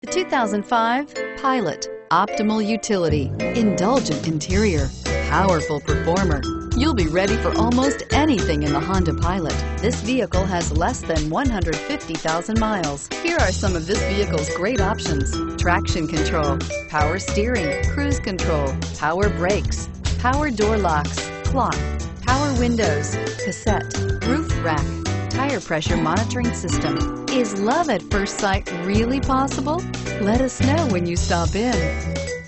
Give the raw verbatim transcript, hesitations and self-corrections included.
The two thousand five Pilot. Optimal utility, indulgent interior, powerful performer. You'll be ready for almost anything in the Honda Pilot. This vehicle has less than one hundred fifty thousand miles. Here are some of this vehicle's great options: traction control, power steering, cruise control, power brakes, power door locks, clock, power windows, cassette, roof rack, tire pressure monitoring system. Is love at first sight really possible? Let us know when you stop in.